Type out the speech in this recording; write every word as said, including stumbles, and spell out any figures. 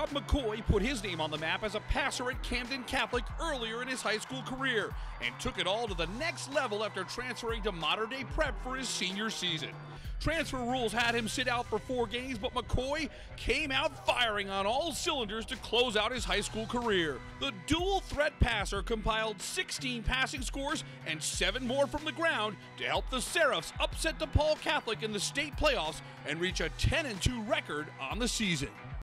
Bob McCoy put his name on the map as a passer at Camden Catholic earlier in his high school career and took it all to the next level after transferring to Modern Day Prep for his senior season. Transfer rules had him sit out for four games, but McCoy came out firing on all cylinders to close out his high school career. The dual threat passer compiled sixteen passing scores and seven more from the ground to help the Seraphs upset DePaul Catholic in the state playoffs and reach a ten and two record on the season.